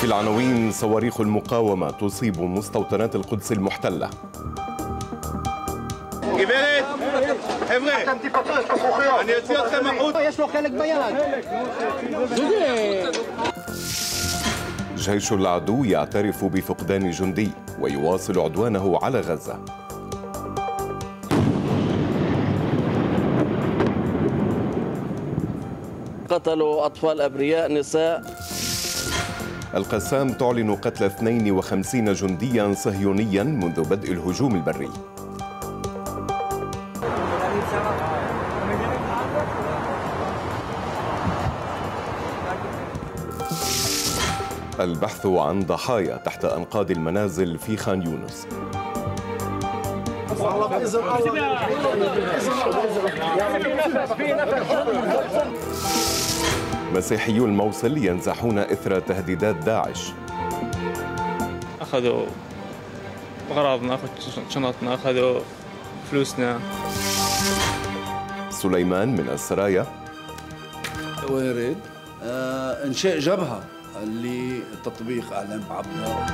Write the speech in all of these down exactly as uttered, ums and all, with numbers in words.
في العناوين: صواريخ المقاومة تصيب مستوطنات القدس المحتلة. جيش العدو يعترف بفقدان جندي ويواصل عدوانه على غزة. قتلوا أطفال أبرياء، نساء. القسام تعلن قتل اثنين وخمسين جنديا صهيونيا منذ بدء الهجوم البري. البحث عن ضحايا تحت أنقاض المنازل في خان يونس. مسيحيو الموصل ينزحون إثر تهديدات داعش. أخذوا أغراضنا، أخذوا شنطنا، أخذوا فلوسنا. سليمان من السرايا. ويرد آه إنشاء جبهة لتطبيق أعلام عبدة.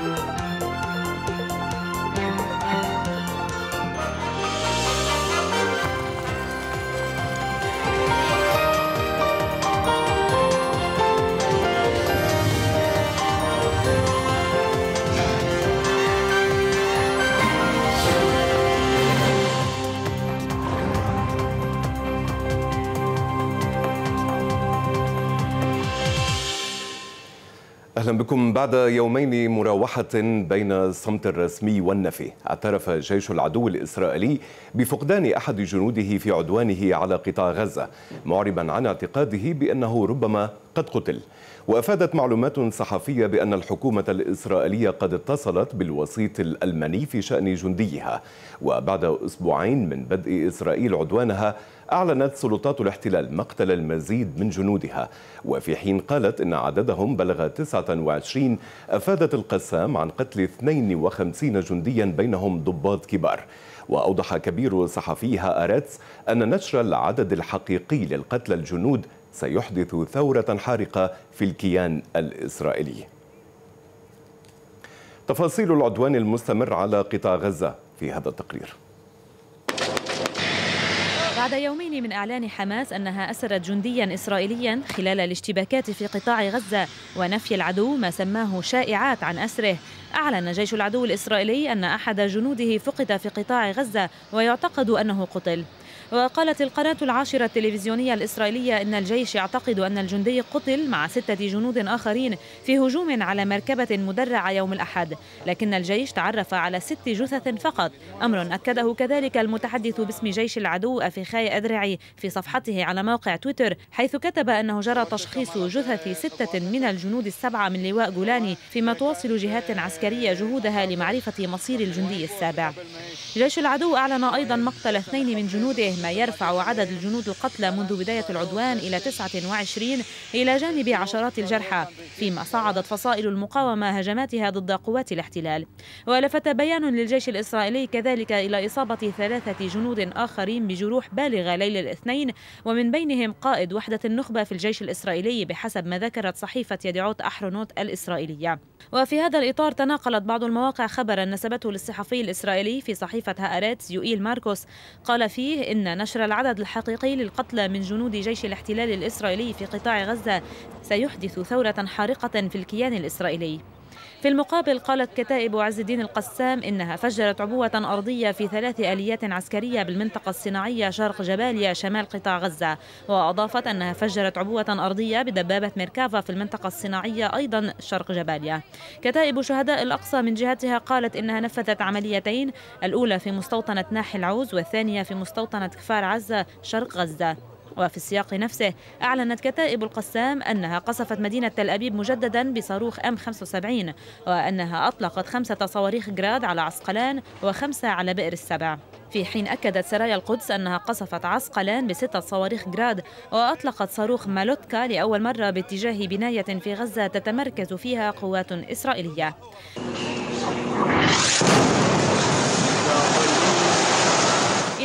أهلا بكم. بعد يومين مراوحة بين الصمت الرسمي والنفي، اعترف جيش العدو الإسرائيلي بفقدان أحد جنوده في عدوانه على قطاع غزة، معربا عن اعتقاده بأنه ربما قد قتل. وأفادت معلومات صحفية بأن الحكومة الإسرائيلية قد اتصلت بالوسيط الألماني في شأن جنديها. وبعد أسبوعين من بدء إسرائيل عدوانها، أعلنت سلطات الاحتلال مقتل المزيد من جنودها، وفي حين قالت إن عددهم بلغ تسعة وعشرين. أفادت القسام عن قتل اثنين وخمسين جنديا بينهم ضباط كبار. وأوضح كبير صحفي هآرتس أن نشر العدد الحقيقي للقتلى الجنود سيحدث ثورة حارقة في الكيان الإسرائيلي. تفاصيل العدوان المستمر على قطاع غزة في هذا التقرير. بعد يومين من إعلان حماس أنها أسرت جنديا إسرائيليا خلال الاشتباكات في قطاع غزة ونفي العدو ما سماه شائعات عن أسره، أعلن جيش العدو الإسرائيلي أن أحد جنوده فقد في قطاع غزة ويعتقد أنه قتل. وقالت القناة العاشرة التلفزيونية الإسرائيلية إن الجيش يعتقد أن الجندي قتل مع ستة جنود آخرين في هجوم على مركبة مدرعة يوم الأحد، لكن الجيش تعرف على ست جثث فقط، أمر أكده كذلك المتحدث باسم جيش العدو أفيخاي أدرعي في صفحته على موقع تويتر، حيث كتب أنه جرى تشخيص جثث ستة من الجنود السبعة من لواء جولاني، فيما تواصل جهات عسكرية جهودها لمعرفة مصير الجندي السابع. جيش العدو أعلن أيضا مقتل اثنين من جنوده، ما يرفع عدد الجنود القتلى منذ بداية العدوان إلى تسعة وعشرين، إلى جانب عشرات الجرحى، فيما صعدت فصائل المقاومة هجماتها ضد قوات الاحتلال. ولفت بيان للجيش الإسرائيلي كذلك إلى إصابة ثلاثة جنود آخرين بجروح بالغة ليل الاثنين، ومن بينهم قائد وحدة النخبة في الجيش الإسرائيلي بحسب ما ذكرت صحيفة يدعوت أحرونوت الإسرائيلية. وفي هذا الإطار تناقلت بعض المواقع خبرا نسبته للصحفي الإسرائيلي في صحيفة هآرتس يوئيل ماركوس، قال فيه إن نشر العدد الحقيقي للقتلى من جنود جيش الاحتلال الإسرائيلي في قطاع غزة سيحدث ثورة حارقة في الكيان الإسرائيلي. في المقابل قالت كتائب عز الدين القسام إنها فجرت عبوة أرضية في ثلاث آليات عسكرية بالمنطقة الصناعية شرق جباليا شمال قطاع غزة، وأضافت أنها فجرت عبوة أرضية بدبابة ميركافا في المنطقة الصناعية أيضا شرق جباليا. كتائب شهداء الأقصى من جهتها قالت إنها نفذت عمليتين، الأولى في مستوطنة ناحي العوز والثانية في مستوطنة كفار عزة شرق غزة. وفي السياق نفسه أعلنت كتائب القسام أنها قصفت مدينة تل أبيب مجددا بصاروخ إم خمسة وسبعين، وأنها أطلقت خمسة صواريخ جراد على عسقلان وخمسة على بئر السبع، في حين أكدت سرايا القدس أنها قصفت عسقلان بستة صواريخ جراد وأطلقت صاروخ مالوتكا لأول مرة باتجاه بناية في غزة تتمركز فيها قوات إسرائيلية. إلى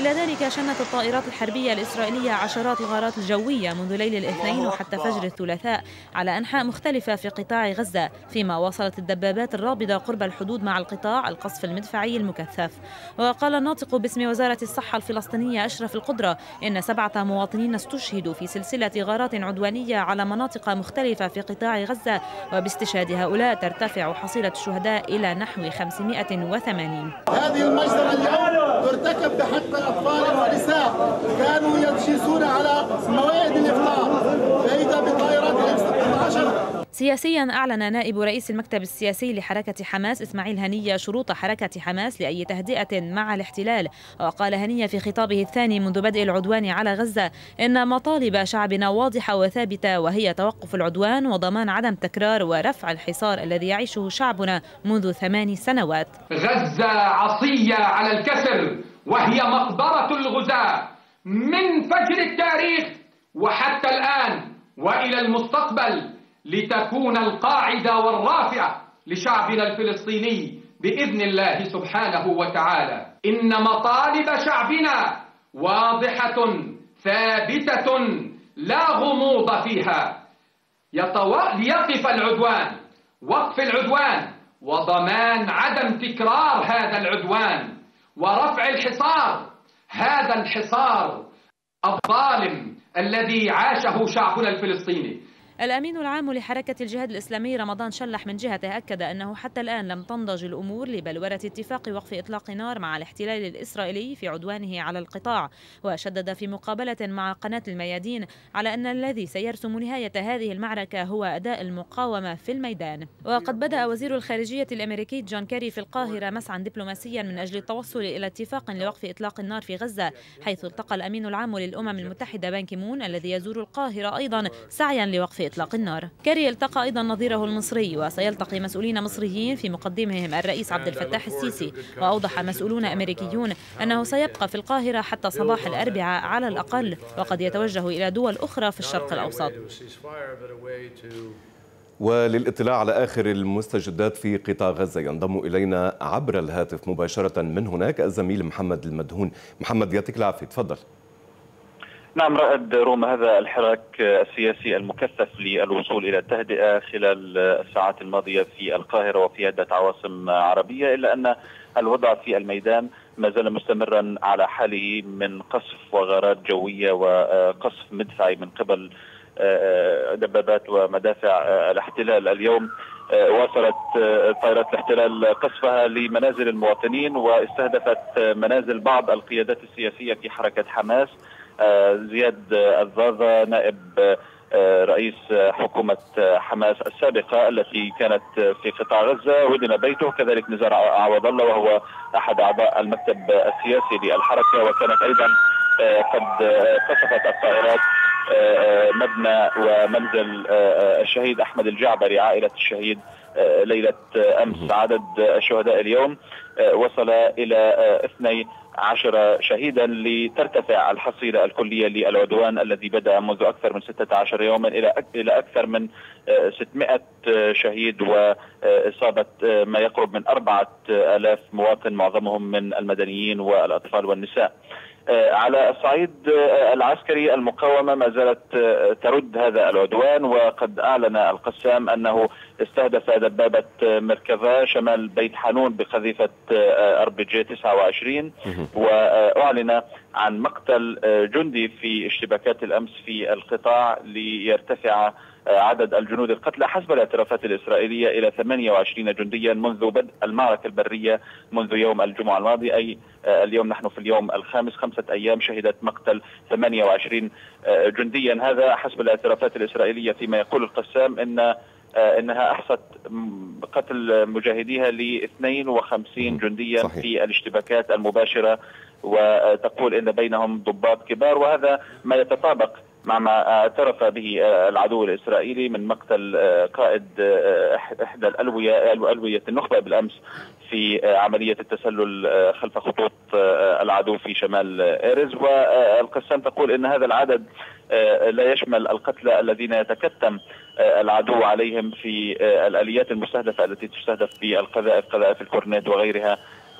إلى ذلك شنت الطائرات الحربية الإسرائيلية عشرات الغارات الجوية منذ ليل الاثنين وحتى فجر الثلاثاء على أنحاء مختلفة في قطاع غزة، فيما واصلت الدبابات الرابضة قرب الحدود مع القطاع القصف المدفعي المكثف. وقال الناطق باسم وزارة الصحة الفلسطينية أشرف القدرة إن سبعة مواطنين استشهدوا في سلسلة غارات عدوانية على مناطق مختلفة في قطاع غزة، وباستشهاد هؤلاء ترتفع حصيلة الشهداء إلى نحو خمسمائة وثمانين. هذه المجزرة اليوم ترتكب بحق أطفال ونساء كانوا يجلسون على موائد الإفطار، فإذا بطائرات الإف ستة عشر. سياسيا أعلن نائب رئيس المكتب السياسي لحركة حماس إسماعيل هنية شروط حركة حماس لأي تهدئة مع الاحتلال. وقال هنية في خطابه الثاني منذ بدء العدوان على غزة إن مطالب شعبنا واضحة وثابتة، وهي توقف العدوان وضمان عدم تكرار ورفع الحصار الذي يعيشه شعبنا منذ ثمان سنوات. غزة عصية على الكسر، وهي مقبرة الغزاة من فجر التاريخ وحتى الآن وإلى المستقبل، لتكون القاعدة والرافعة لشعبنا الفلسطيني بإذن الله سبحانه وتعالى. إن مطالب شعبنا واضحة ثابتة لا غموض فيها، ليقف العدوان، وقف العدوان وضمان عدم تكرار هذا العدوان ورفع الحصار، هذا الحصار الظالم الذي عاشه شعبنا الفلسطيني. الأمين العام لحركة الجهاد الإسلامي رمضان شلح من جهته أكد أنه حتى الآن لم تنضج الأمور لبلورة اتفاق وقف إطلاق نار مع الاحتلال الإسرائيلي في عدوانه على القطاع، وشدد في مقابلة مع قناة الميادين على أن الذي سيرسم نهاية هذه المعركة هو أداء المقاومة في الميدان. وقد بدأ وزير الخارجية الأمريكي جون كيري في القاهرة مسعى دبلوماسيا من أجل التوصل إلى اتفاق لوقف إطلاق النار في غزة، حيث التقى الأمين العام للأمم المتحدة بان كي مون الذي يزور القاهرة أيضا سعيا لوقف إطلاق النار. كيري التقى أيضا نظيره المصري، وسيلتقي مسؤولين مصريين في مقدمهم الرئيس عبد الفتاح السيسي. وأوضح مسؤولون أمريكيون أنه سيبقى في القاهرة حتى صباح الأربعاء على الأقل، وقد يتوجه إلى دول أخرى في الشرق الأوسط. وللاطلاع على آخر المستجدات في قطاع غزة ينضم إلينا عبر الهاتف مباشرة من هناك الزميل محمد المدهون. محمد يعطيك العافية، تفضل. نعم رائد روم، هذا الحراك السياسي المكثف للوصول إلى التهدئة خلال الساعات الماضية في القاهرة وفي عدة عواصم عربية، إلا أن الوضع في الميدان ما زال مستمرا على حاله من قصف وغارات جوية وقصف مدفعي من قبل دبابات ومدافع الاحتلال. اليوم واصلت طائرات الاحتلال قصفها لمنازل المواطنين واستهدفت منازل بعض القيادات السياسية في حركة حماس. زياد الزازا نائب رئيس حكومة حماس السابقة التي كانت في قطاع غزة ودن بيته، كذلك نزار عوض الله وهو أحد أعضاء المكتب السياسي للحركة، وكانت أيضا قد قصفت الطائرات مبنى ومنزل الشهيد أحمد الجعبري عائلة الشهيد ليلة أمس. عدد الشهداء اليوم وصل إلى اثني عشر شهيدا لترتفع الحصيلة الكلية للعدوان الذي بدأ منذ أكثر من ستة عشر يوما إلى إلى أكثر من ستمائة شهيد وإصابة ما يقرب من أربعة آلاف مواطن معظمهم من المدنيين والأطفال والنساء. على الصعيد العسكري المقاومة ما زالت ترد هذا العدوان، وقد أعلن القسام أنه استهدف دبابة مركبة شمال بيت حانون بقذيفة ار بي جي تسعة وعشرين، وأعلن عن مقتل جندي في اشتباكات الأمس في القطاع ليرتفع عدد الجنود القتلى حسب الاعترافات الإسرائيلية إلى ثمانية وعشرين جنديا منذ بدء المعركة البرية منذ يوم الجمعة الماضي، أي اليوم نحن في اليوم الخامس، خمسة أيام شهدت مقتل ثمانية وعشرين جنديا. هذا حسب الاعترافات الإسرائيلية، فيما يقول القسام إن انها احصت قتل مجاهديها ل اثنين وخمسين جنديا صحيح. في الاشتباكات المباشرة، وتقول ان بينهم ضباط كبار، وهذا ما يتطابق مع ما اعترف به العدو الإسرائيلي من مقتل قائد إحدى الألوية ألوية النخبة بالأمس في عملية التسلل خلف خطوط العدو في شمال إيرز. والقسام تقول إن هذا العدد لا يشمل القتلى الذين يتكتم العدو عليهم في الآليات المستهدفة التي تستهدف بالقذائف، قذائف الكورنيت وغيرها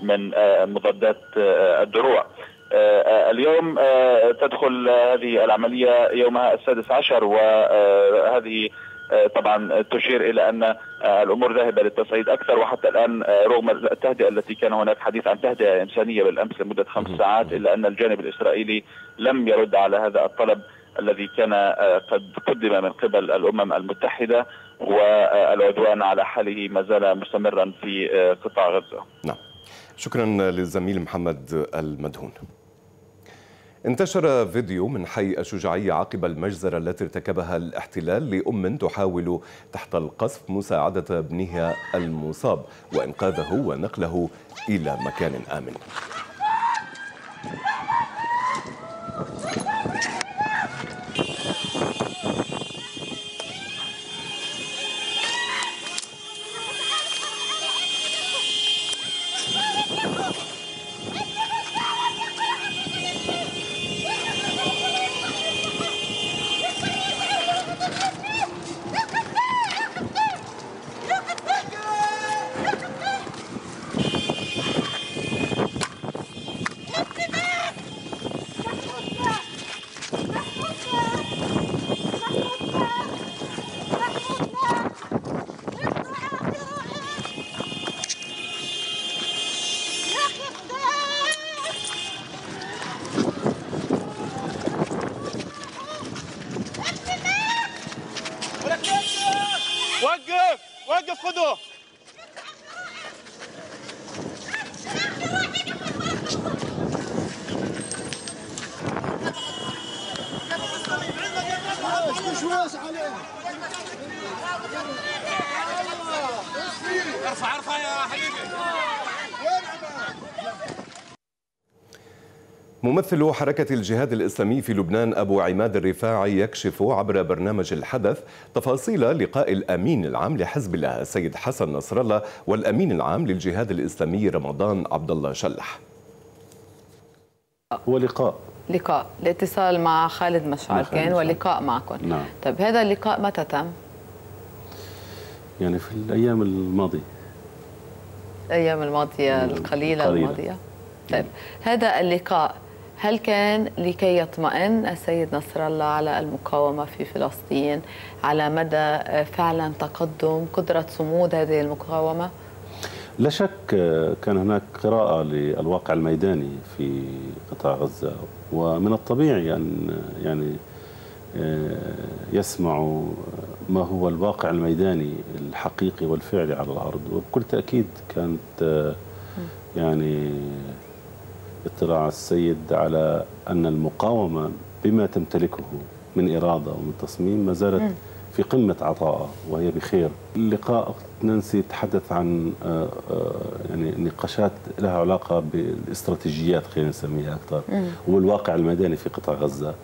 من مضادات الدروع. اليوم تدخل هذه العملية يومها السادس عشر، وهذه طبعا تشير إلى أن الأمور ذاهبة للتصعيد أكثر. وحتى الآن رغم التهدئة التي كان هناك حديث عن تهدئة إنسانية بالأمس لمدة خمس ساعات، إلا أن الجانب الإسرائيلي لم يرد على هذا الطلب الذي كان قد قدم من قبل الأمم المتحدة، والعدوان على حاله ما زال مستمرا في قطاع غزة. نعم، شكرا للزميل محمد المدهون. انتشر فيديو من حي الشجاعية عقب المجزرة التي ارتكبها الاحتلال لأم تحاول تحت القصف مساعدة ابنها المصاب وإنقاذه ونقله إلى مكان آمن. وقف وقف خذوه. ارفع ارفع يا حبيبي. ممثل حركة الجهاد الإسلامي في لبنان أبو عماد الرفاعي يكشف عبر برنامج الحدث تفاصيل لقاء الأمين العام لحزب الله السيد حسن نصر الله والأمين العام للجهاد الإسلامي رمضان عبد الله شلح. هو لقاء لقاء الاتصال مع خالد مشعل كان ولقاء معكم. نعم. طيب هذا اللقاء متى تم؟ يعني في الأيام الماضية. الأيام الماضية القليلة الماضية. طيب هذا اللقاء هل كان لكي يطمئن السيد نصر الله على المقاومة في فلسطين على مدى فعلا تقدم قدرة صمود هذه المقاومة؟ لا شك كان هناك قراءة للواقع الميداني في قطاع غزة، ومن الطبيعي أن يعني يسمع ما هو الواقع الميداني الحقيقي والفعلي على الأرض، وبكل تأكيد كانت يعني اطلاع السيد على أن المقاومة بما تمتلكه من إرادة ومن تصميم ما زالت في قمة عطائها وهي بخير. اللقاء نانسي تحدث عن يعني نقاشات لها علاقة بالاستراتيجيات خلينا نسميها أكثر والواقع الميداني في قطاع غزة،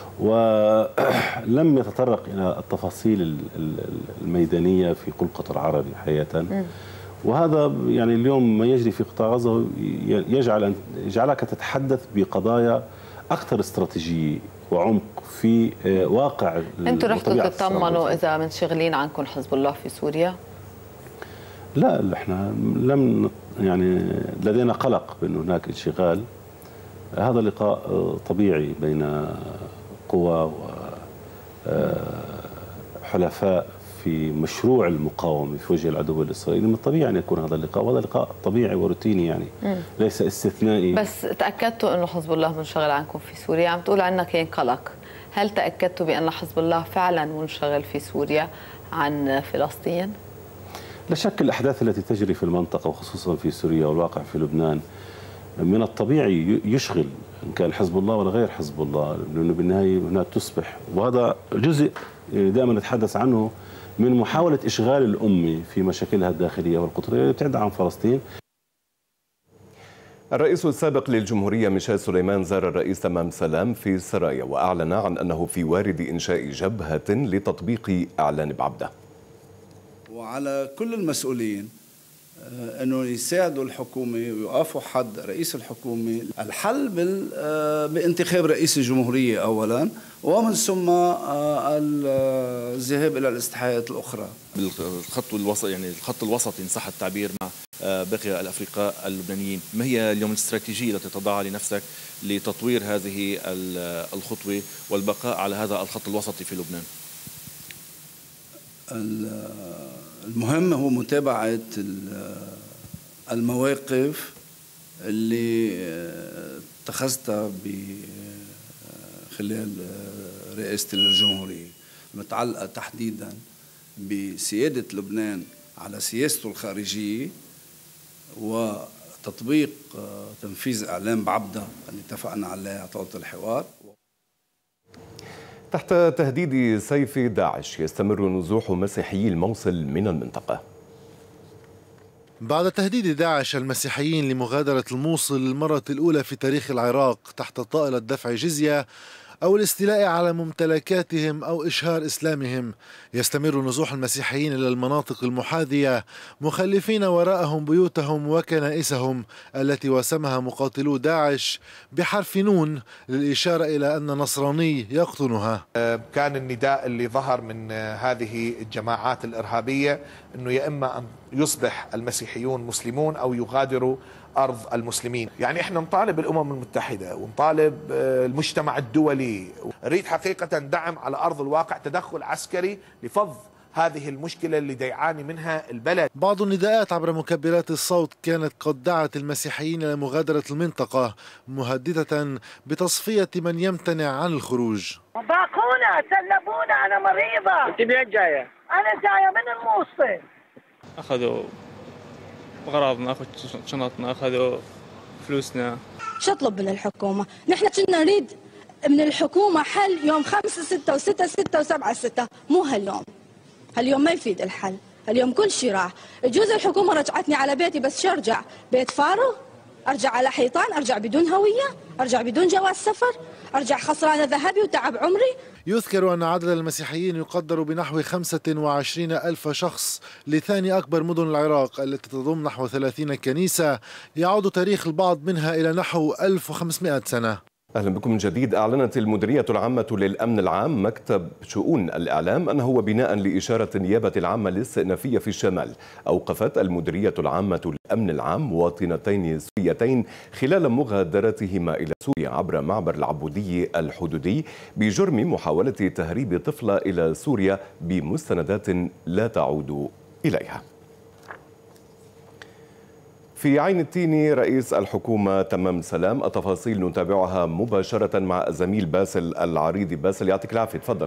ولم يتطرق إلى التفاصيل الميدانية في كل قطر عربي حقيقة. وهذا يعني اليوم ما يجري في قطاع غزة يجعل يجعلك تتحدث بقضايا أكثر استراتيجية وعمق في واقع. أنتم رحتوا تطمنوا إذا منشغلين عنكم حزب الله في سوريا؟ لا، احنا لم يعني لدينا قلق بأن هناك انشغال. هذا لقاء طبيعي بين قوى وحلفاء في مشروع المقاومة في وجه العدو الإسرائيلي. من الطبيعي أن يكون هذا اللقاء، وهذا لقاء طبيعي وروتيني يعني م. ليس استثنائي. بس تأكدتوا أنه حزب الله منشغل عنكم في سوريا؟ عم تقول عنا كان قلق، هل تأكدتوا بأن حزب الله فعلا منشغل في سوريا عن فلسطين؟ لا شك الأحداث التي تجري في المنطقة وخصوصا في سوريا والواقع في لبنان من الطبيعي يشغل إن كان حزب الله ولا غير حزب الله، لأنه بالنهاية هناك تصبح، وهذا جزء دائما نتحدث عنه من محاولة إشغال الأمة في مشاكلها الداخلية والقطرية التي عن فلسطين. الرئيس السابق للجمهورية ميشيل سليمان زار الرئيس تمام سلام في سرايا وأعلن عن أنه في وارد إنشاء جبهة لتطبيق إعلان بعبدة. وعلى كل المسؤولين انه يساعدوا الحكومه ويوقفوا حد رئيس الحكومه. الحل بانتخاب رئيس الجمهوريه اولا، ومن ثم الذهاب الى الاستحقاقات الاخرى. بالخط الوسط يعني الخط الوسط ان صح التعبير مع باقي الافرقاء اللبنانيين، ما هي اليوم الاستراتيجيه التي تضعها لنفسك لتطوير هذه الخطوه والبقاء على هذا الخط الوسطي في لبنان؟ المهم هو متابعة المواقف اللي اتخذتها خلال رئاسة الجمهورية، متعلقة تحديدا بسيادة لبنان على سياسته الخارجية وتطبيق تنفيذ إعلام بعبدة اللي اتفقنا عليه على طاولة الحوار. تحت تهديد سيف داعش يستمر نزوح مسيحيي الموصل من المنطقة. بعد تهديد داعش المسيحيين لمغادرة الموصل للمرة الأولى في تاريخ العراق تحت طائلة دفع جزية أو الاستيلاء على ممتلكاتهم أو إشهار إسلامهم، يستمر نزوح المسيحيين إلى المناطق المحاذية مخلفين وراءهم بيوتهم وكنائسهم التي وسمها مقاتلو داعش بحرف نون للإشارة إلى أن نصراني يقطنها. كان النداء اللي ظهر من هذه الجماعات الإرهابية أنه يا إما أن يصبح المسيحيون مسلمون أو يغادروا أرض المسلمين. يعني إحنا نطالب الأمم المتحدة ونطالب المجتمع الدولي، نريد حقيقة دعم على أرض الواقع، تدخل عسكري لفض هذه المشكلة اللي يعاني منها البلد. بعض النداءات عبر مكبرات الصوت كانت قد دعت المسيحيين إلى مغادرة المنطقة، مهددة بتصفية من يمتنع عن الخروج. باقونا، سلبونا، أنا مريضة. أنت منين جاية؟ أنا جاية من الموصل. أخذوا أغراضنا، أخذوا شنطنا، أخذوا فلوسنا. شو أطلب من الحكومة؟ نحن كنا نريد من الحكومة حل يوم خمسة ستة وستة ستة وسبعة ستة، مو هاليوم. هاليوم ما يفيد الحل، اليوم كل شيء راح. يجوز الحكومة رجعتني على بيتي، بس شو أرجع؟ بيت فارغ؟ أرجع على حيطان؟ أرجع بدون هوية؟ أرجع بدون جواز سفر؟ أرجع خسرانة ذهبي وتعب عمري؟ يذكر أن عدد المسيحيين يقدر بنحو خمسة وعشرين ألف شخص لثاني أكبر مدن العراق التي تضم نحو ثلاثين كنيسة، يعود تاريخ البعض منها إلى نحو ألف وخمسمائة سنة. أهلا بكم من جديد. أعلنت المديرية العامة للأمن العام مكتب شؤون الإعلام أنه وبناء لإشارة النيابة العامة الاستئنافية في الشمال أوقفت المديرية العامة للأمن العام مواطنتين سوريتين خلال مغادرتهما إلى سوريا عبر معبر العبودي الحدودي بجرم محاولة تهريب طفلة إلى سوريا بمستندات لا تعود إليها. في عين التين رئيس الحكومة تمام سلام، التفاصيل نتابعها مباشرة مع الزميل باسل العريضي. باسل يعطيك العافية، تفضل.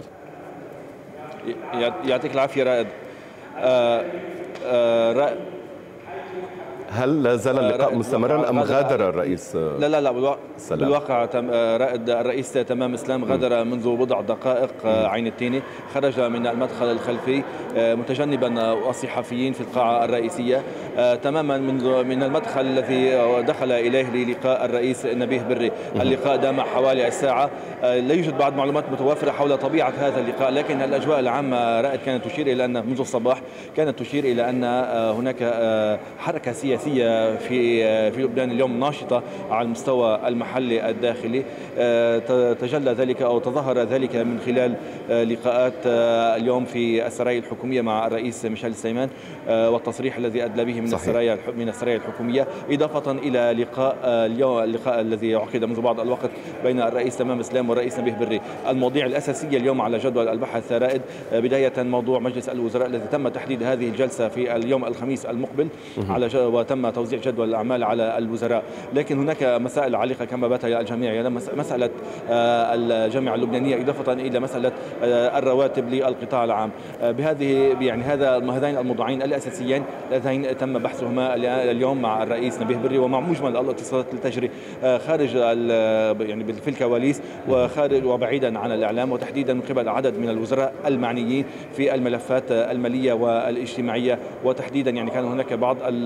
يعطيك العافية رائد. آه آه رائد هل لا زال اللقاء مستمرا أم غادر الرئيس؟ لا لا لا بالواقع, بالواقع رائد الرئيس تمام اسلام غادر منذ بضع دقائق عين التيني، خرج من المدخل الخلفي متجنبا الصحفيين في القاعة الرئيسية تماما منذ من المدخل الذي دخل إليه للقاء الرئيس نبيه بري. اللقاء دام حوالي الساعة. لا يوجد بعض معلومات متوفرة حول طبيعة هذا اللقاء، لكن الأجواء العامة رائد كانت تشير إلى أن منذ الصباح كانت تشير إلى أن هناك حركة سياسية في في لبنان اليوم ناشطة على المستوى المحلي الداخلي. تجلى ذلك أو تظاهر ذلك من خلال لقاءات اليوم في السرايا الحكومية مع الرئيس ميشيل سليمان والتصريح الذي أدلى به من السرايا من السرايا الحكومية، إضافة إلى لقاء اليوم اللقاء الذي عقد منذ بعض الوقت بين الرئيس تمام اسلام والرئيس نبيه بري. المواضيع الأساسية اليوم على جدول البحث رائد بداية موضوع مجلس الوزراء الذي تم تحديد هذه الجلسة في اليوم الخميس المقبل على وتم توزيع جدول الأعمال على الوزراء، لكن هناك مسائل عالقة كما بات الجميع يعني مسألة الجامعة اللبنانية إضافة إلى مسألة الرواتب للقطاع العام. بهذه يعني هذا هذين الموضوعين الأساسيين اللذين تم بحثهما اليوم مع الرئيس نبيه بري ومع مجمل الاتصالات التي تجري خارج يعني في الكواليس وخارج وبعيدا عن الإعلام، وتحديدا من قبل عدد من الوزراء المعنيين في الملفات المالية والاجتماعية، وتحديدا يعني كان هناك بعض اليوم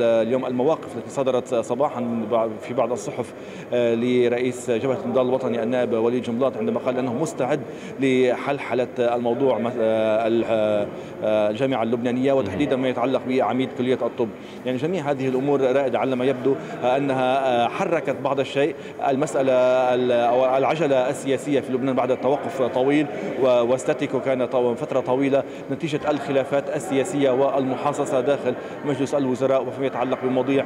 المواقف التي صدرت صباحا في بعض الصحف لرئيس جبهة النضال الوطني النائب وليد جنبلاط عندما قال أنه مستعد لحلحلة الموضوع الجامعة اللبنانية وتحديدا ما يتعلق بعميد كلية الطب. يعني جميع هذه الأمور رائدة على ما يبدو أنها حركت بعض الشيء المسألة أو العجلة السياسية في لبنان بعد توقف طويل واستاتيكو كان فترة طويلة نتيجة الخلافات السياسية والمحاصصة داخل مجلس الوزراء وفيما يتعلق بمواضيع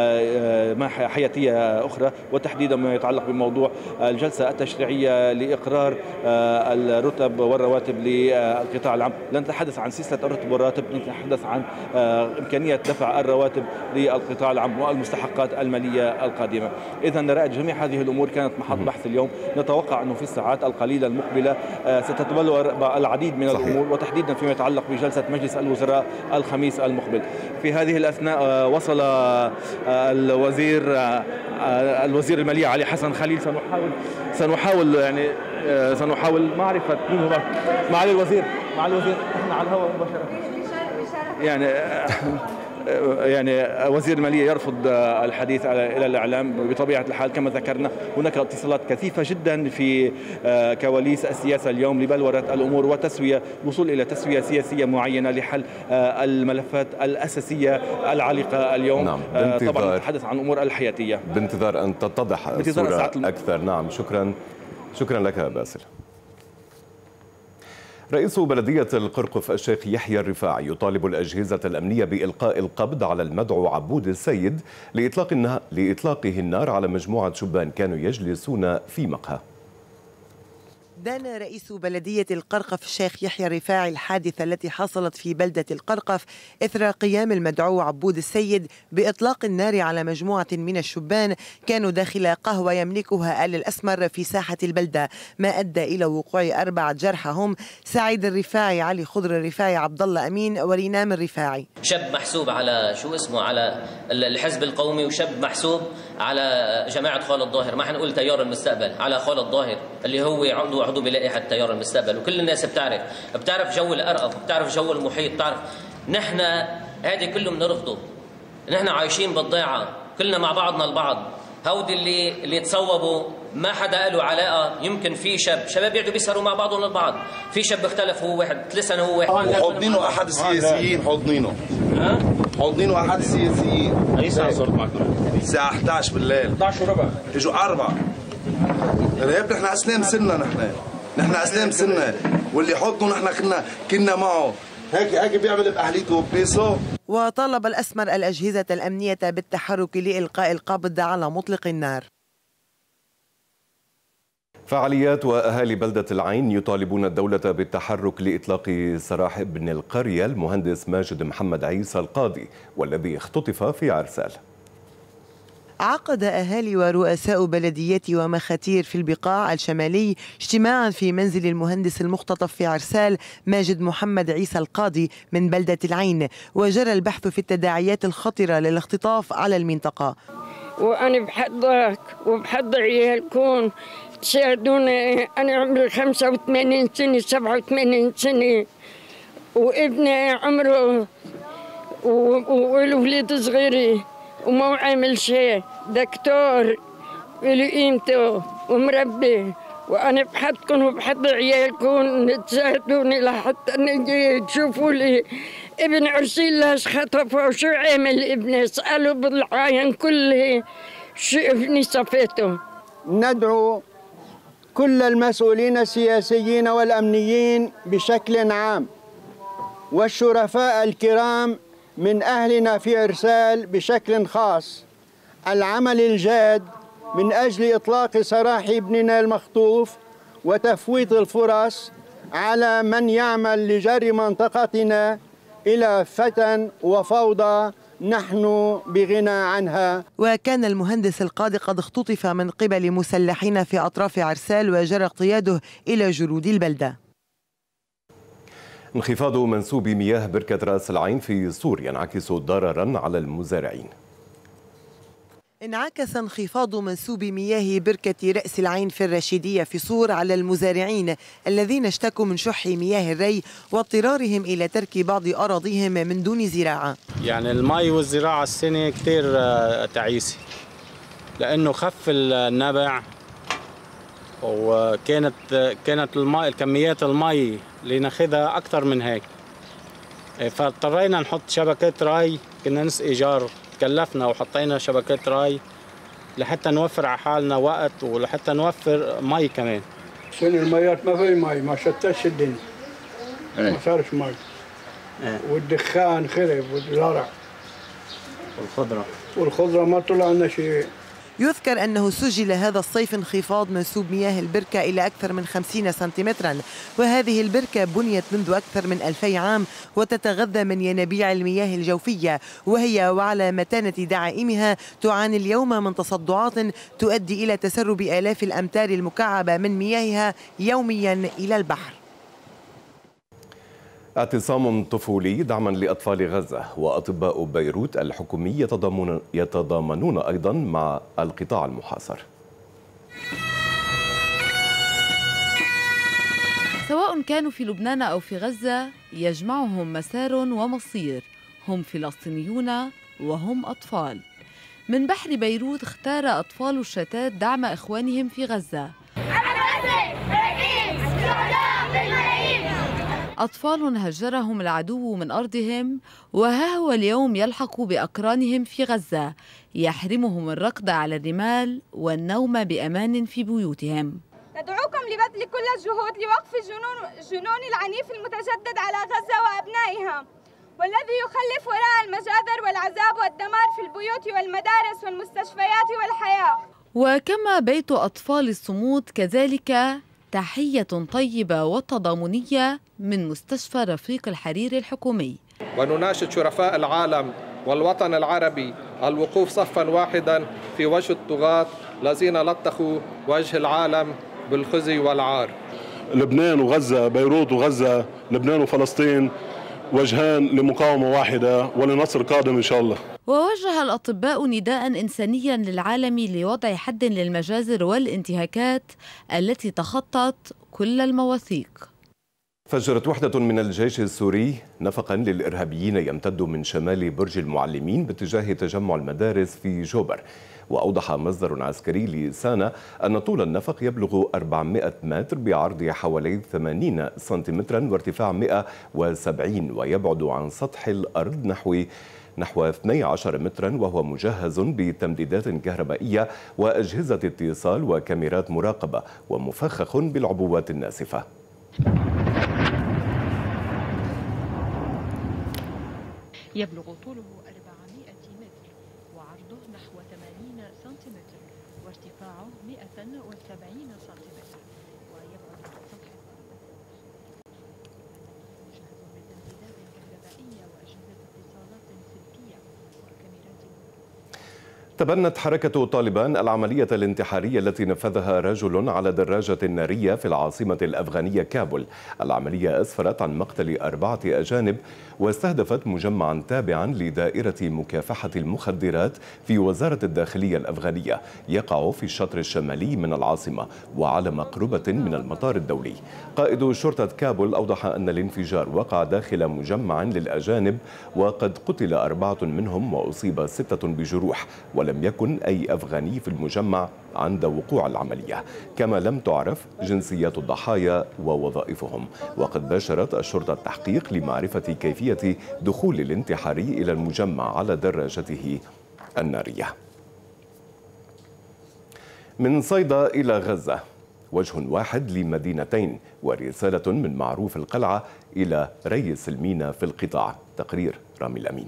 حياتية أخرى وتحديدا ما يتعلق بموضوع الجلسة التشريعية لإقرار الرتب والرواتب للقطاع العام. لا نتحدث عن سلسلة الرتب والرواتب، نتحدث عن إمكانية دفع الرواتب للقطاع العام والمستحقات المالية القادمة. إذا رأيت جميع هذه الأمور كانت محط بحث اليوم. نتوقع أنه في الساعات القليلة المقبلة ستتبلور العديد من صحيح. الأمور وتحديدا فيما يتعلق بجلسة مجلس الوزراء الخميس المقبل. في هذه الأثناء وصل الوزير الوزير المالية علي حسن خليل. سنحاول سنحاول يعني سنحاول معرفة مين هو معالي الوزير. معالي الوزير احنا على الهواء مباشرة. يعني يعني وزير المالية يرفض الحديث إلى الإعلام بطبيعة الحال. كما ذكرنا هناك اتصالات كثيفة جدا في كواليس السياسة اليوم لبلورة الأمور وتسوية الوصول إلى تسوية سياسية معينة لحل الملفات الأساسية العالقة اليوم. نعم. طبعا نتحدث عن الأمور الحياتية بانتظار أن تتضح الصورة أكثر. نعم شكرا شكرا لك باسل. رئيس بلدية القرقف الشيخ يحيى الرفاعي يطالب الأجهزة الأمنية بإلقاء القبض على المدعو عبود السيد لإطلاق النار لإطلاقه النار على مجموعة شبان كانوا يجلسون في مقهى. دان رئيس بلدية القرقف الشيخ يحيى الرفاعي الحادثة التي حصلت في بلدة القرقف إثر قيام المدعو عبود السيد بإطلاق النار على مجموعة من الشبان كانوا داخل قهوة يملكها آل الأسمر في ساحة البلدة، ما أدى إلى وقوع أربعة جرحى هم سعيد الرفاعي، علي خضر الرفاعي، عبد الله أمين، ورينام الرفاعي. شاب محسوب على شو اسمه على الحزب القومي وشاب محسوب على جماعة خالد الظاهر، ما حنقول تيار المستقبل، على خالد الظاهر اللي هو عضو عضو بلائحة تيار المستقبل. وكل الناس بتعرف بتعرف جو الأرقف، بتعرف جو المحيط، بتعرف نحن هذه كله بنرفضه. نحن عايشين بالضيعة كلنا مع بعضنا البعض. هودي اللي اللي تصوبوا ما حدا له علاقة. يمكن في شاب شباب يقعدوا بيسهروا مع بعضهم البعض، في شاب اختلف هو واحد ثلاث سنة هو واحد. حاضنينه أحد السياسيين، حاضنينه ها حاضنينه أحد السياسيين. أي ساعة صرت معكم؟ الساعة إحدى عشر بالليل. إحدى عشر وربع. اجوا أربعة. ريب نحن أسلام سنة نحن. نحن أسلام سنة واللي حطوا نحن كنا كنا معه. هيك هيك بيعمل بأهليته وبيسو. وطالب الأسمر الأجهزة الأمنية بالتحرك لإلقاء القبض على مطلق النار. فعاليات وأهالي بلدة العين يطالبون الدولة بالتحرك لإطلاق سراح ابن القرية المهندس ماجد محمد عيسى القاضي والذي اختطف في عرسال. عقد أهالي ورؤساء بلديات ومخاتير في البقاع الشمالي اجتماعا في منزل المهندس المختطف في عرسال ماجد محمد عيسى القاضي من بلدة العين، وجرى البحث في التداعيات الخطرة للاختطاف على المنطقة. وأنا بحضك وبحض عيالكم تساعدوني. أنا عمري خمسة وثمانين سنة سبعة وثمانين سنة وابني عمره والولد صغيري وما عامل شيء، دكتور له قيمته ومربي، وانا بحدكم وبحد عيالكم تساعدوني لحتى نجي تشوفوا لي ابن عرسيل لاش خطفه وشو عامل ابني. اسالوا بالعاين كله شو ابني صفيته. ندعو كل المسؤولين السياسيين والامنيين بشكل عام والشرفاء الكرام من أهلنا في عرسال بشكل خاص العمل الجاد من أجل إطلاق سراح ابننا المخطوف وتفويت الفرص على من يعمل لجر منطقتنا إلى فتن وفوضى نحن بغنى عنها. وكان المهندس القاضي قد اختطف من قبل مسلحين في أطراف عرسال وجرى اقتياده إلى جرود البلدة. انخفاض منسوب مياه بركة رأس العين في صور ينعكس ضررا على المزارعين. انعكس انخفاض منسوب مياه بركة رأس العين في الرشيدية في صور على المزارعين الذين اشتكوا من شح مياه الري واضطرارهم إلى ترك بعض أراضيهم من دون زراعة. يعني المي والزراعة السنة كتير تعيسة، لأنه خف النبع، وكانت كانت المي كميات المي اللي ناخذها أكثر من هيك، فاضطرينا نحط شبكات ري. كنا نسقي جار، تكلفنا وحطينا شبكات ري لحتى نوفر على حالنا وقت ولحتى نوفر مي كمان. سنة الميات ما في مي، ما شتتش الدنيا، ما صارش مي، والدخان خرب والزرع والخضرة والخضرة ما طلع لنا شيء. يذكر أنه سجل هذا الصيف انخفاض منسوب مياه البركة إلى أكثر من خمسين سنتيمترا، وهذه البركة بنيت منذ أكثر من ألفي عام وتتغذى من ينابيع المياه الجوفية، وهي وعلى متانة دعائمها تعاني اليوم من تصدعات تؤدي إلى تسرب آلاف الأمتار المكعبة من مياهها يوميا إلى البحر. اعتصام طفولي دعما لأطفال غزة، وأطباء بيروت الحكومي يتضامنون, يتضامنون أيضا مع القطاع المحاصر. سواء كانوا في لبنان أو في غزة يجمعهم مسار ومصير، هم فلسطينيون وهم أطفال. من بحر بيروت اختار أطفال الشتات دعم إخوانهم في غزة، أطفال هجرهم العدو من أرضهم، وها هو اليوم يلحق بأقرانهم في غزة يحرمهم الركض على الرمال والنوم بأمان في بيوتهم. ندعوكم لبذل كل الجهود لوقف الجنون, الجنون العنيف المتجدد على غزة وأبنائها، والذي يخلف وراء المجازر والعذاب والدمار في البيوت والمدارس والمستشفيات والحياة. وكما بيت أطفال الصمود كذلك تحية طيبة وتضامنية من مستشفى رفيق الحريري الحكومي. ونناشد شرفاء العالم والوطن العربي الوقوف صفا واحدا في وجه الطغاة الذين لطخوا وجه العالم بالخزي والعار. لبنان وغزة، بيروت وغزة، لبنان وفلسطين وجهان لمقاومة واحدة ولنصر قادم إن شاء الله. ووجه الأطباء نداء إنسانيا للعالم لوضع حد للمجازر والانتهاكات التي تخطت كل المواثيق. فجرت وحدة من الجيش السوري نفقا للإرهابيين يمتد من شمال برج المعلمين باتجاه تجمع المدارس في جوبر. وأوضح مصدر عسكري لسانا أن طول النفق يبلغ أربعمائة متر بعرض حوالي ثمانين سنتيمترا وارتفاع مائة وسبعين، ويبعد عن سطح الأرض نحو نحو اثني عشر مترا، وهو مجهز بتمديدات كهربائية وأجهزة اتصال وكاميرات مراقبة ومفخخ بالعبوات الناسفة. يبلغ طوله أربعمائة متر وعرضه نحو ثمانين سنتيمتر وارتفاعه مائة وسبعين سنتيمتر، ويبعد عن سطح مجهز بتمديدات كهربائية وأجهزة اتصالات سلكية وكاميرات. تبنت حركة طالبان العملية الانتحارية التي نفذها رجل على دراجة نارية في العاصمة الأفغانية كابول. العملية أسفرت عن مقتل أربعة أجانب واستهدفت مجمعا تابعا لدائرة مكافحة المخدرات في وزارة الداخلية الأفغانية يقع في الشطر الشمالي من العاصمة وعلى مقربة من المطار الدولي. قائد شرطة كابول أوضح أن الانفجار وقع داخل مجمع للأجانب وقد قتل أربعة منهم وأصيب ستة بجروح، ولم يكن أي أفغاني في المجمع عند وقوع العملية، كما لم تعرف جنسيات الضحايا ووظائفهم. وقد باشرت الشرطة التحقيق لمعرفة كيفية دخول الانتحاري إلى المجمع على دراجته النارية. من صيدا إلى غزة، وجه واحد لمدينتين، ورسالة من معروف القلعة إلى ريس المينا في القطاع. تقرير رامي الأمين.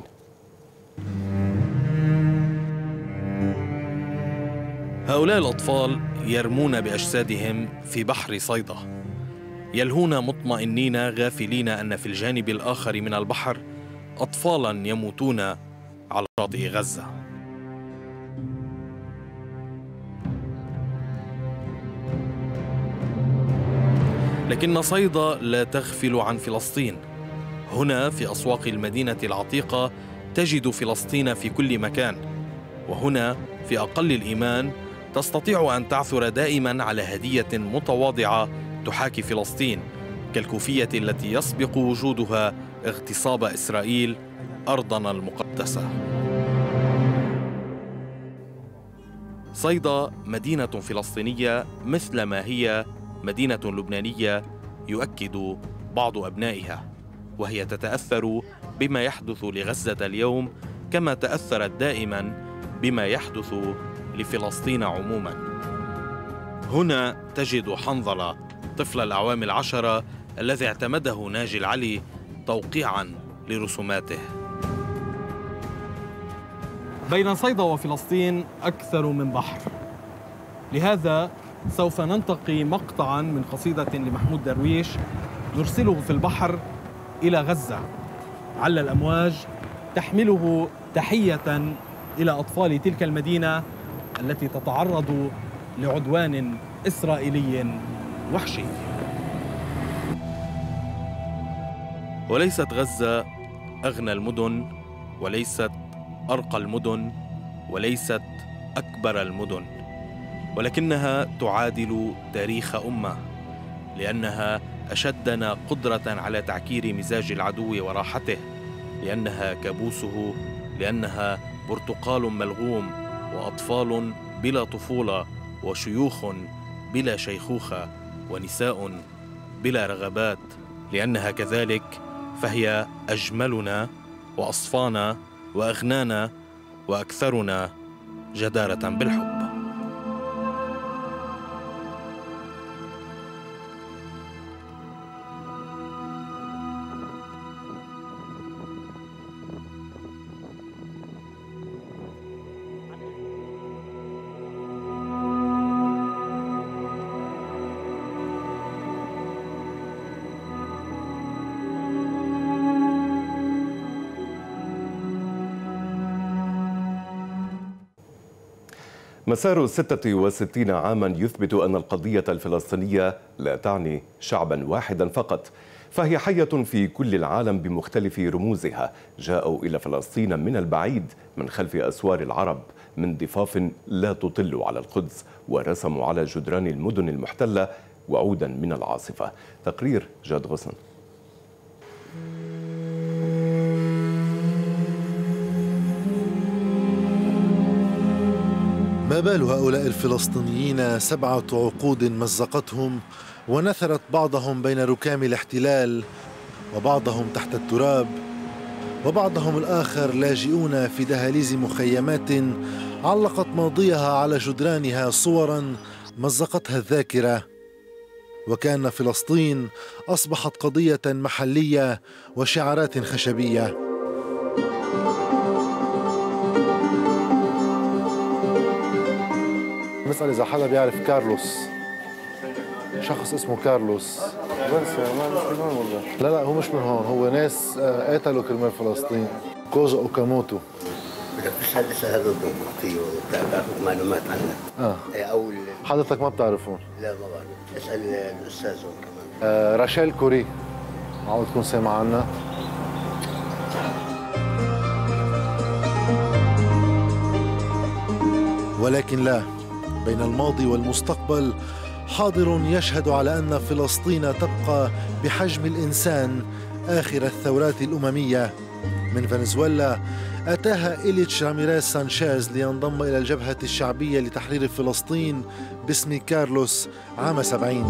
هؤلاء الأطفال يرمون بأجسادهم في بحر صيدا، يلهون مطمئنين غافلين أن في الجانب الآخر من البحر أطفالا يموتون على شاطئ غزة. لكن صيدا لا تغفل عن فلسطين. هنا في أسواق المدينة العتيقة تجد فلسطين في كل مكان، وهنا في أقل الإيمان تستطيع أن تعثر دائما على هدية متواضعة تحاكي فلسطين، كالكوفية التي يسبق وجودها اغتصاب إسرائيل أرضنا المقدسة. صيدا مدينة فلسطينية مثل ما هي مدينة لبنانية، يؤكد بعض أبنائها، وهي تتأثر بما يحدث لغزة اليوم كما تأثرت دائما بما يحدث لفلسطين عموما. هنا تجد حنظلة طفل الأعوام العشرة الذي اعتمده ناجي العلي توقيعا لرسوماته. بين صيدا وفلسطين أكثر من بحر، لهذا سوف ننتقي مقطعا من قصيدة لمحمود درويش نرسله في البحر إلى غزة، عل الأمواج تحمله تحية إلى أطفال تلك المدينة التي تتعرض لعدوان إسرائيلي وحشي. وليست غزة أغنى المدن، وليست أرقى المدن، وليست أكبر المدن، ولكنها تعادل تاريخ أمة، لأنها أشدنا قدرة على تعكير مزاج العدو وراحته، لأنها كابوسه، لأنها برتقال ملغوم، وأطفال بلا طفولة، وشيوخ بلا شيخوخة، ونساء بلا رغبات، لأنها كذلك فهي أجملنا وأصفانا وأغنانا وأكثرنا جدارة بالحب. مسار ستة وستين عاما يثبت أن القضية الفلسطينية لا تعني شعبا واحدا فقط، فهي حية في كل العالم بمختلف رموزها. جاءوا إلى فلسطين من البعيد، من خلف أسوار العرب، من ضفاف لا تطل على القدس، ورسموا على جدران المدن المحتلة وعودا من العاصفة. تقرير جاد غصن. ما بال هؤلاء الفلسطينيين سبعة عقود مزقتهم ونثرت بعضهم بين ركام الاحتلال، وبعضهم تحت التراب، وبعضهم الآخر لاجئون في دهاليز مخيمات علقت ماضيها على جدرانها صورا مزقتها الذاكرة. وكأن فلسطين أصبحت قضية محلية وشعارات خشبية. بسأل إذا حدا بيعرف كارلوس، شخص اسمه كارلوس. لا لا هو مش من هون، هو ناس قاتلوا كرمال فلسطين. كوزو أوكاموتو. بدك تسأل اسأل هذا الضبط فيه وتاخذ معلومات عنه. اه أو حضرتك ما بتعرفون؟ لا ما بعرف، اسأل الأستاذ هون كمان. آه راشيل كوري، معقول تكون سامع عنها؟ ولكن لا، بين الماضي والمستقبل حاضر يشهد على أن فلسطين تبقى بحجم الإنسان آخر الثورات الأممية. من فنزويلا أتاها إليتش راميريز سانشيز لينضم إلى الجبهة الشعبية لتحرير فلسطين باسم كارلوس عام سبعين.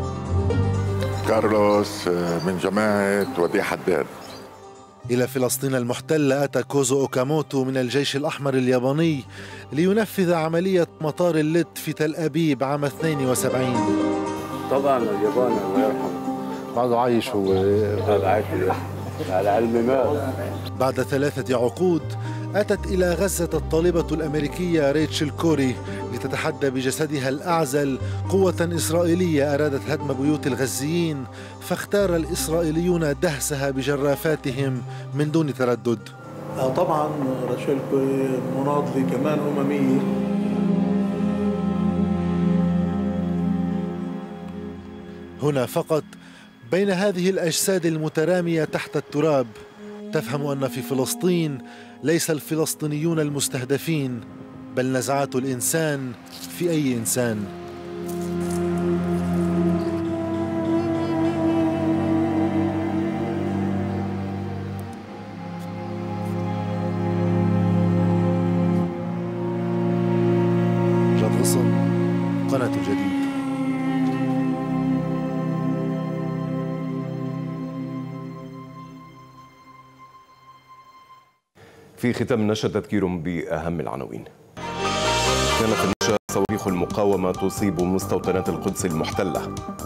كارلوس من جماعة وديع حداد. إلى فلسطين المحتلة أتى كوزو أوكاموتو من الجيش الأحمر الياباني لينفذ عملية مطار اللد في تل أبيب عام اثنين وسبعين. طبعا اليابان الله يرحمه بعده عايش هو على علم ما. بعد ثلاثة عقود أتت إلى غزة الطالبة الأمريكية ريتشل كوري لتتحدى بجسدها الأعزل قوة إسرائيلية أرادت هدم بيوت الغزيين، فاختار الإسرائيليون دهسها بجرافاتهم من دون تردد. طبعا ريتشل كوري مناضلة كمان أممية. هنا فقط بين هذه الأجساد المترامية تحت التراب تفهم أن في فلسطين ليس الفلسطينيون المستهدفين، بل نزعات الإنسان في أي إنسان. جديد. في ختام النشرة تذكير بأهم العناوين. كان في النشرة صواريخ المقاومة تصيب مستوطنات القدس المحتلة.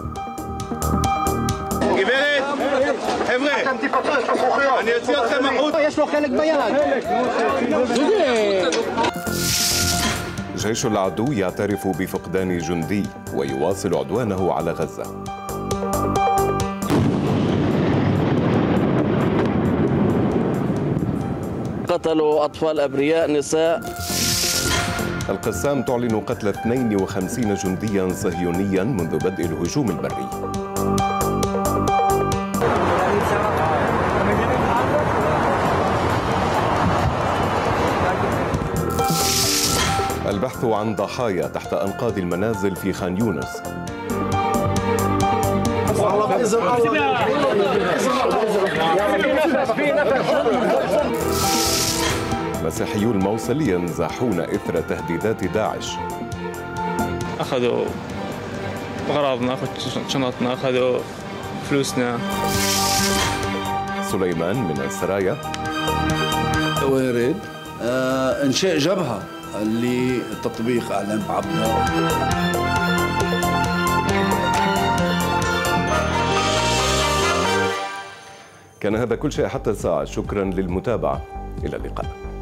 جيش العدو يعترف بفقدان جندي ويواصل عدوانه على غزة. قتلوا أطفال أبرياء نساء. القسام تعلن قتل اثنين وخمسين جنديا صهيونيا منذ بدء الهجوم البري. البحث عن ضحايا تحت أنقاض المنازل في خان يونس. مسيحيو الموصل ينزحون إثر تهديدات داعش. أخذوا أغراضنا، أخذوا شنطنا، أخذوا فلوسنا. سليمان من السرايا. وارد آه إنشاء جبهة لتطبيق أعلام عبده. كان هذا كل شيء حتى الساعة. شكرا للمتابعة، إلى اللقاء.